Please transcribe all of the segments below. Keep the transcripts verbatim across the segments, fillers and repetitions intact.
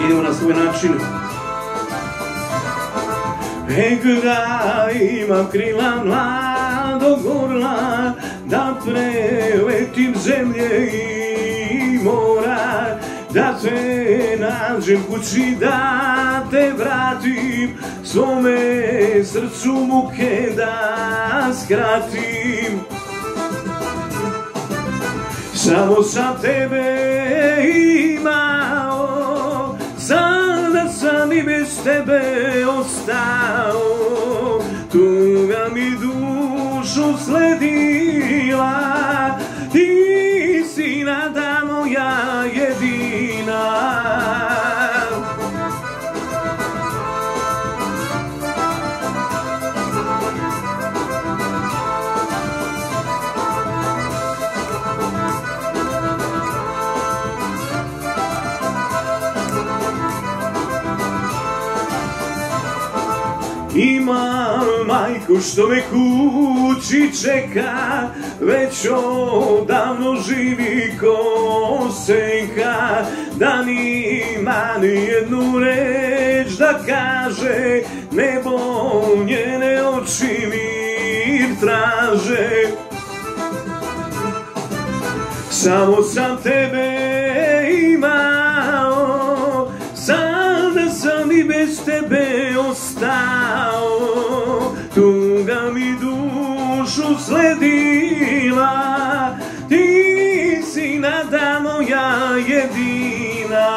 Idemo na svoj način. Ek da imam krila mladog orla, da preletim zemlje i mora, da te nađem kući, da te vratim, svome srcu muke da skratim. Samo sam tebe imao, sada sam i bez tebe ostao. Tuga mi dušu sledila, ti si nada moja jedina. Imam majku što me kući čeka, već odavno živi ko senka, da nima nijednu reč da kaže, nebo njene oči mir traže. Samo sam tebe imao, sada sam i bez tebe ostao. Tuga mi dušu sledila, ti si nada moja jedina.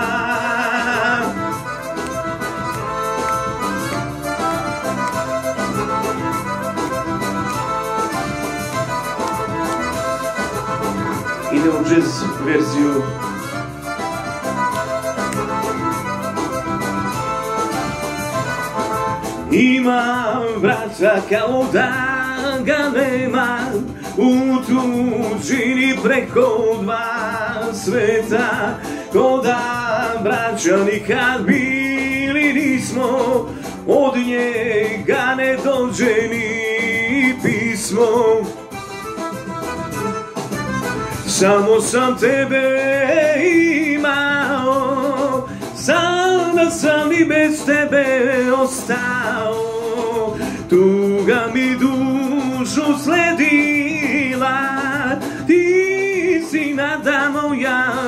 Idemo u jazz verziju. Imam brata kao da ga nema, u tuđini preko dva sveta, ko da braća nikad bili nismo, od njega ne dođe ni pismo. Samo sam tebe imao, sada sam i bez tebe ostao. Tuga mi dušu sledila, ti si nada moja